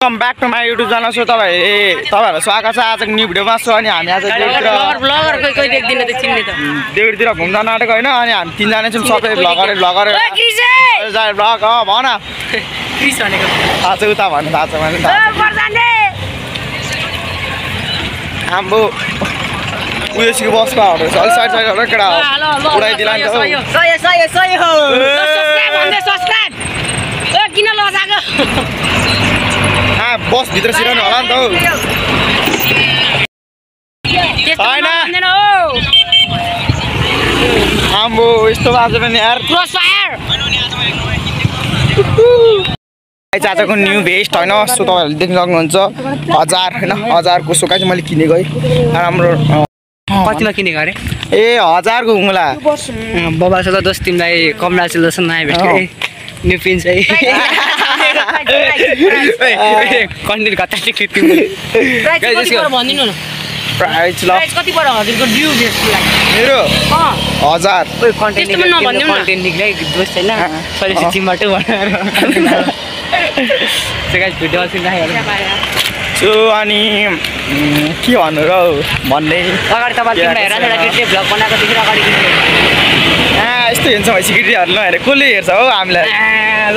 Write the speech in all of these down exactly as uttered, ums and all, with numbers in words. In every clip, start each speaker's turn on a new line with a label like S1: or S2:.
S1: Welcome back to my YouTube channel. So तपाईँ ए तपाईँहरूलाई स्वागत छ आजको न्यू भिडियोमा। सो अनि हामी आज देउडीतिर घुम्न जान आँटेको होइन। अनि हामी तिनजना छौँ सबै भ्लगर भ्लगर भ्लग अँ भन थाहा छ उता भन्नु थाहा छ भने हाम्रो उयोसिको बसमा हुँदैछ अलिक साइड साइड केटा उडाइदिला नि त बसभित्र सिराउनु होला नि त होइन आम्बो यस्तो बाजो पनि यार चाचाको न्यू भेस्ट होइन। सो तपाईँहरूले देख्न सक्नुहुन्छ हजार होइन हजारको सोका चाहिँ मैले किनेको है राम्रो।
S2: कतिमा किनेको अरे
S1: ए हजारको हुँला
S2: बाबासँग दोस्त तिमीलाई कङ्ग्रेचुलेसन नयाँ भेट न्यू पिन चाहिँ कन्टेन्ट कता
S3: भनिदिनु न
S1: प्राइस ल
S3: कति पर्यो हजुरको ड्यू भेस्टको लागि
S1: मेरो हजार
S2: कन्टेन्ट कन्टेन्ट निक्लै दोस्त छैन सरी चिमबाटो भनेर भिडियो
S1: सो अनि के भन्नु र भन्ने
S2: अगाडि तपाईँ तिमीलाई हेर केटी भ्लग बनाएको देखेर अगाडि
S1: ए यस्तो हेर्छ भएपछि केटीहरू नहेर कसले हेर्छ हो हामीलाई
S2: ल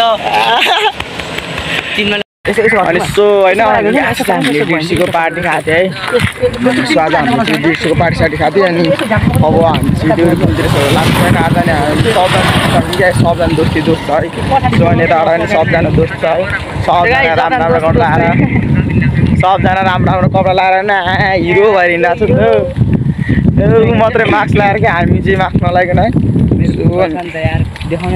S2: तिनमा
S1: अनि सो होइन हामीले बिर्सीको पार्टी खाएको थियो है। सो आज हामीले बिर्सीको पार्टी सार्टी खाएको थियो। अनि अब हामी चाहिँ देउरी कुमतिर लाग्छ होइन आज नि सबजना सबजना दोस्ती दोस्त छ है। सो अनि यताबाट पनि सबजना दोस्त छ है। सबजना राम्रो राम्रो कपडा लाएर सबजना राम्रो राम्रो कपडा लाएर होइन हिरो भएर हिँडिरहेको छ नि त मात्रै मास्क लगाएर क्या हामी चाहिँ मास्क नलाइकन है।
S2: देखाउने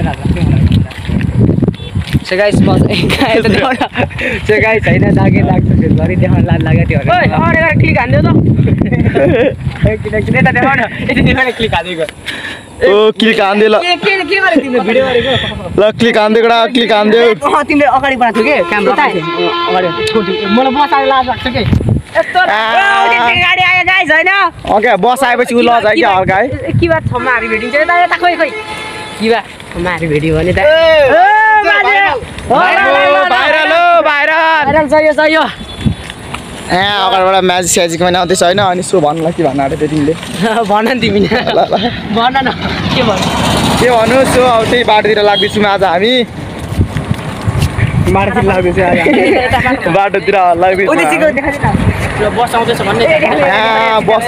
S2: सो गाइस म सो गाइस होइन लागे लाग्छ घरि देखाउन लाज लाग्यो त्यो
S3: क्लिक हान्दियो त
S2: किनकि यता देखाउन यति देखाउने क्लिक हालिदिएको
S1: ओ क्लिक हान्दियो ल
S2: के के के गरे तिमीले भिडियो गरेको
S1: ल क्लिक हान्दियो कडा क्लिक हान्दियो
S2: अँ तिमीले अगाडि बनाएको थियो के क्यामेरा अगाडि मलाई बस आएर लाज लाग्छ के यस्तो गाडी आयो गाइस होइन
S1: ओके बस आएपछि उ लज आयो क्या हल्का है
S2: के बात छम्मा हारी भेटिन्छ यता यता खोइ खोइ के बा छम्मा हारी भेट्यो भने त ए
S1: अगाडिबाट म्याजिक स्याजिक पनि आउँदैछ होइन। अनि सो भन्नुलाई के भन्नु आँटेको थियो तिमीले
S2: भन नि तिमीले भन न के भन्नु
S1: के भन्नु। सो अब त्यही बाटोतिर लाग्दैछौँ आज हामी बाटोतिर लाग्दैछ बाटोतिर लाग्दैछ
S2: बस आउँदैछ भन्ने
S1: बस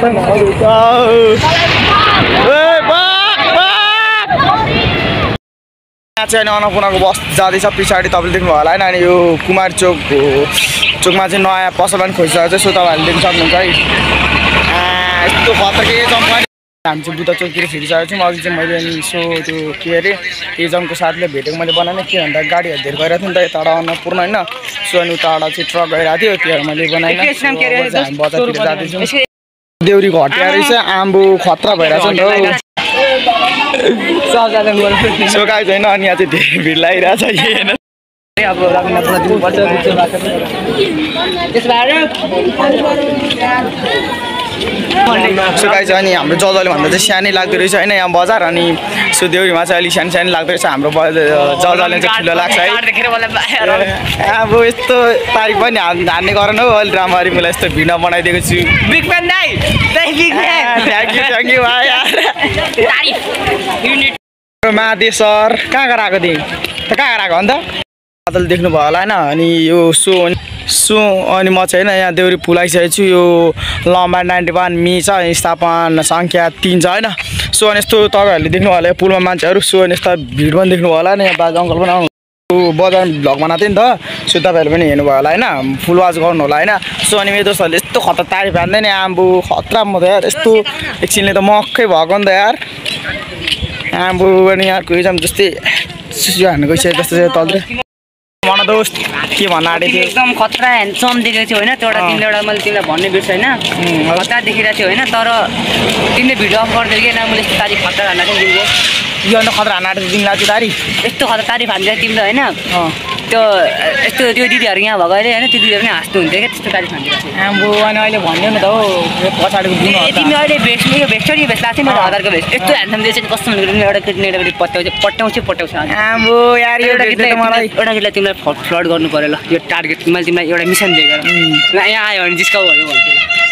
S1: चाहिँ अनि अन्नपूर्णको बस जाँदैछ पछाडि तपाईँले देख्नुभयो होला होइन। अनि यो कुमार चोक चोकमा चाहिँ नयाँ पसल पनि खोजिसकेको छ। सो तपाईँहरूले देख्न सक्नुहुन्छ है यस्तो खतरके जम्प हामी चाहिँ बुद्ध चोकतिर फिरिसकेको छौँ। अघि चाहिँ मैले अनि सो त्यो के अरे एजमको साथीले भेटेको मैले बनाएँ के भन्दा गाडीहरू धेरै गइरहेको थियो नि त यताबाट अन्नपूर्ण होइन। सो अनि उताबाट चाहिँ ट्रक गइरहेको थियो त्यो मैले बनाएँ हामी बजारतिर जाँदैछौँ। देउरीको हटिया रहेछ आम्बो खतरा भइरहेको छ नि त सो गाइस होइन। अनि यहाँ चाहिँ धेरै भिड लागिरहेछ होइन
S2: अब रघुनाथमा दिनुपर्छ
S1: सो गाइस अनि हाम्रो जजले भन्दा चाहिँ सानै लाग्दो रहेछ होइन यहाँ बजार। अनि सो देउरीमा चाहिँ अलिक सानो सानो लाग्दो रहेछ हाम्रो जजले चाहिँ ठुलो लाग्छ है। अब यस्तो तारिक पनि हान्ने गर न हौ अलि राम्ररी मलाई यस्तो भिडियो बनाइदिएको छु।
S2: बिग फ्यान दाइ thank you
S1: thank you thank you भाइ महादेव सर कहाँ कहाँ आएको थिएँ त कहाँ कहाँ आएको अन्त जजले देख्नुभयो होला होइन। अनि यो सो सो अनि म चाहिँ होइन यहाँ देउरी पुलाइसकेको छु। यो लम्बा नाइन्टी वान मी छ स्थापना सङ्ख्या तिन छ होइन। सो अनि यस्तो तपाईँहरूले देख्नु होला यो पुलमा मान्छेहरू। सो अनि यस्तो भिड पनि देख्नुभयो होला नि यहाँ बाजे अङ्कल पनि आउनु बजार भ्लग बनाएको थियो नि त। सो तपाईँहरूले पनि हेर्नुभयो होला होइन फुल वाच गर्नु होला होइन। सो अनि मेरो दोस्तहरूले यस्तो खतरा तारिफ हान्दैन नि आम्बो खतरा म त यार यस्तो एकछिनले त मक्कै भएको नि त यार आम्बो अनि यहाँको इजम जस्तै सुसु हान्नु गइसक्यो जस्तो चाहिँ तल मन दोस्त के भन्न आँटेको थियो
S2: एकदम खतरा ह्यान्डसम देखेको थियो होइन। त्यो एउटा तिमीले एउटा मैले तिमीलाई भन्ने बिर्स होइन खतरा देखिरहेको थियो होइन। तर तिमीले भिडियो अफ गरिदियो कि मैले यस्तो तारिफ खतरा हान्न थिएँ तिमीले
S1: यो अन्त खतरा हान्न आँटेको तिमीलाई त्यो तारिफ
S2: यस्तो खतरा तारिफ हान्छ तिमीले होइन त्यो यस्तो त्यो दिदीहरू यहाँ भएको अहिले होइन त्यो दिदीहरू पनि हाँस्नु हुन्थ्यो क्या त्यस्तो गाडी खान्थ्यो
S1: आम्बो अनि अहिले भन्दैन त हौ यो पछाडिको
S2: ए
S1: बुनो
S2: तिमी अहिले भेस्ट यो भेस्ट यो भेस्ट लाग्छ मेरो हजारको भेस्ट यस्तो ह्यान्डसम देख्छ नि कस्तो भनेको एउटा केटी एउटा केटी पट्याउँछ पट्याउँछ पट्याउँछ
S1: आम्बो यार यो
S2: एउटा
S1: भेट्दै
S2: केटीलाई
S1: त मलाई
S2: एउटा केटीलाई तिमीलाई फ्लड गर्नु पऱ्यो ल यो टार्गेट मैले तिमीलाई एउटा मिसन दिएको ल यहाँ आयो भने जिस्काउहरू भन्छु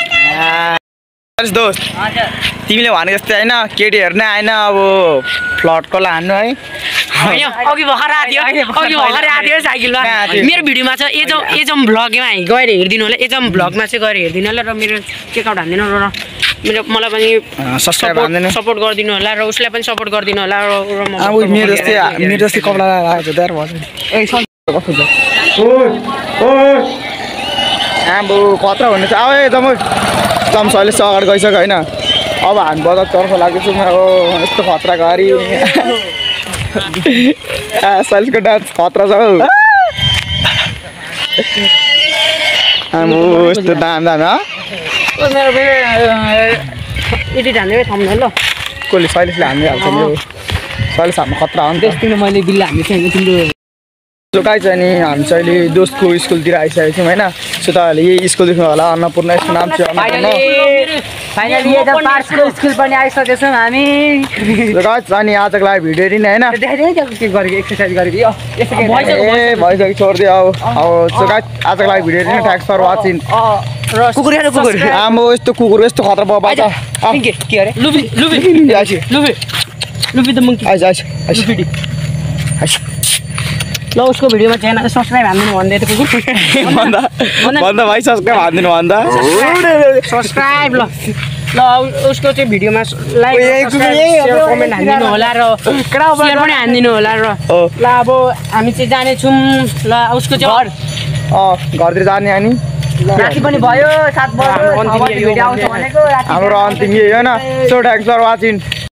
S2: ल
S1: दोस्त
S2: हजुर
S1: तिमीले भने जस्तै होइन केटीहरू नै आएन अब फ्लडको लानु है
S3: अघि भर्खर आएको थियो अघि भर्खर आएको थियो साइकलमा
S1: कहाँ थियो?
S3: मेरो भिडियोमा छ एजम एजम भ्लगमा गएर हेरिदिनु होला एजम भ्लगमा चाहिँ गएर हेरिदिनु होला र मेरो चेकआउट हानिदिनु र मेरो मलाई पनि
S1: सब्सक्राइब हान्दैन
S3: सपोर्ट गरिदिनु होला र उसलाई पनि सपोर्ट गरिदिनु होला र म
S1: अब मेरो जस्तै मेरो जस्तै कपडा लगाएको छ यार भन्छ ए कस्तो छ आम्बो खतरा हुने छ अब एकदम एकदम सहिले अगाडि गइसक्यो होइन अब हामी बजार तर्फ लाग्दैछौँ अब यस्तो खतरा गरी सहिलको डान्स खतरा छ हौ आम्बो यस्तो दाम दाम
S3: मेरो एडिट हान्दै थम्दैन ल
S1: कसले सहिलेसले हान्दै हाल्छ नि सहिलेस हाम्रो खतरा हो नि त
S2: तिम्रो मैले बिल हान्ने थिएँ तिम्रो
S1: सो गाइस अनि हामी चाहिँ अहिले दोस्तको स्कुलतिर आइसकेको छौँ होइन सो तपाईँहरूले यही स्कुल देख्नु होला अन्नपूर्ण यसको नाम चाहिँ अन्नपूर्ण
S2: फाइनली एकदम पार्सको स्कुल पनि आइसकेको छौँ हामी
S1: सो गाइस अनि आजको लागि भिडियो नि होइन
S2: देखाइदियो के गरेको एक्सर्साइज गरेको यो
S1: ए भइसक्यो छोडिदियो अब अब सो गाइस आजको लागि भिडियो नि थ्याङ्क्स फर वाचिङ
S2: कुकुर हेर कुकुर
S1: आम्बो यस्तो कुकुर यस्तो खतरा बाबा छ
S2: के के अरे
S3: लुबी लुबी
S1: आइस
S3: लुबी लुबी the monkey
S1: ice ice ice ice
S3: ल उसको भिडियोमा च्यानल सब्स्क्राइब हान्दिनु भन्दै थियो कुकुर
S1: भन्दा भन्दा भाइ सब्स्क्राइब हान्दिनु भन्दा
S3: सब्स्क्राइब ल ल उसको चाहिँ भिडियोमा लाइक कमेन्ट हान्दिनु होला र सेयर पनि हान्दिनु होला र ल अब हामी चाहिँ जानेछौँ ल उसको चाहिँ घर
S1: अँ घरतिर जाने अनि
S2: राति पनि भयो सात बज्यो भिडियो आउँछ भनेको
S1: हाम्रो अन्तिम यही होइन सो थ्याङ्क्स फर वाचिङ